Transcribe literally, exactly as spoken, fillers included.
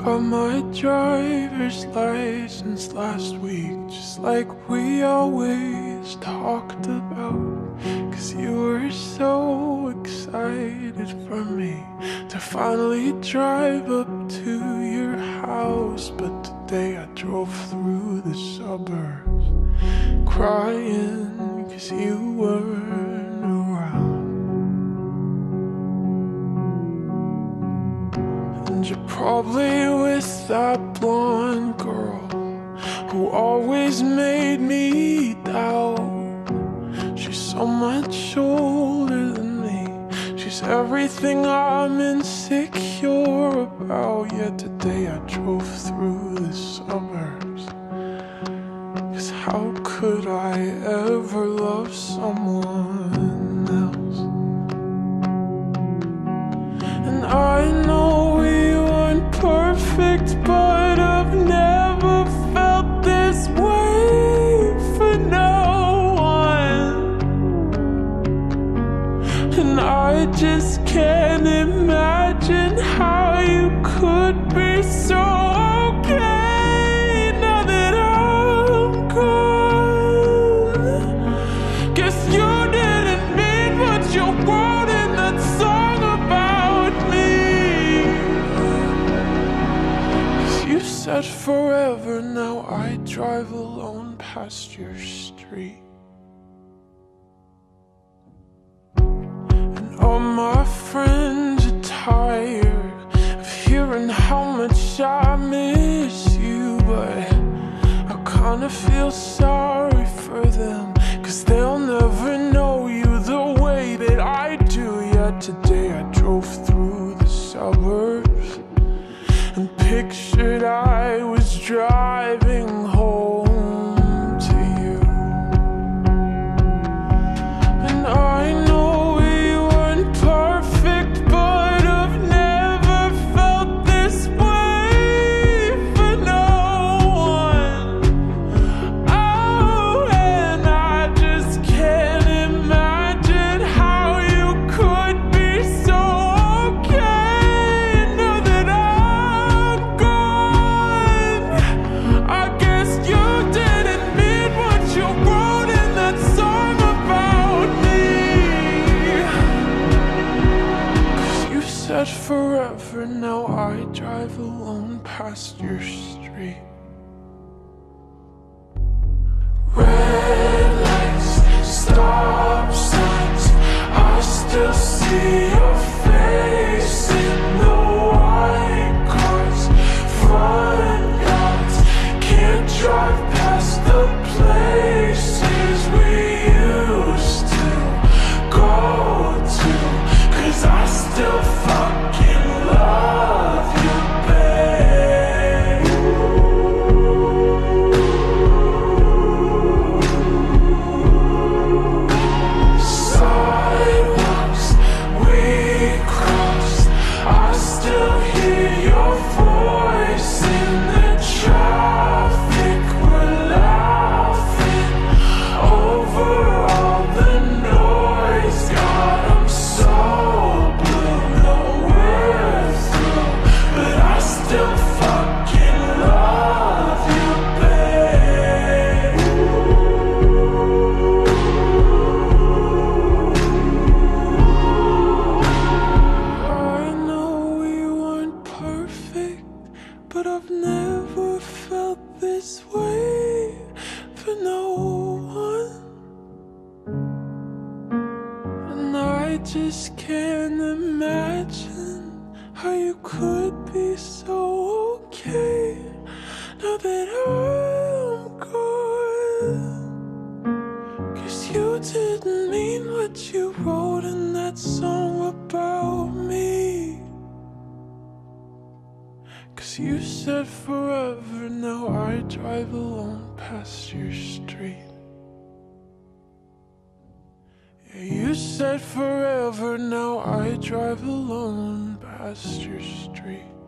got my driver's license last week, just like we always talked about. Cause you were so excited for me to finally drive up to your house. But today I drove through the suburbs crying cause you weren't around. And you're probably with that blonde girl who always made me doubt. She's so much older than me, she's everything I'm insecure about. Yet today I drove through the suburbs, cause how could I ever love someone else? And I know we weren't perfect, but I've never felt this way for no one. And I just can't imagine how you could be so okay now that I'm gone. Guess you didn't mean what you wrote in that song about me. Cause you said forever, now I drive alone past your street. All my friends are tired of hearing how much I miss you, but I kinda feel sorry for them, cause they'll never know you the way that I do. Yet today I drove through the suburbs and pictured I was driving home to you. And I know forever, now I drive alone past your street. Red lights, stop signs, I still see your face in the white cars, front yards. Can't drive past the places we used to go to, cause I still fucking love you, babe. Sidewalks we crossed, I still hear your voice in the traffic. We're laughing over all the noise. God, I'm so still fucking love you, babe. I know we weren't perfect, but I've never felt this way for no one. And I just can't imagine how you could be so okay now that I'm gone. Cause you didn't mean what you wrote in that song about me. Cause you said forever, now I drive alone past your street. Yeah, you said forever, now I drive alone past your street.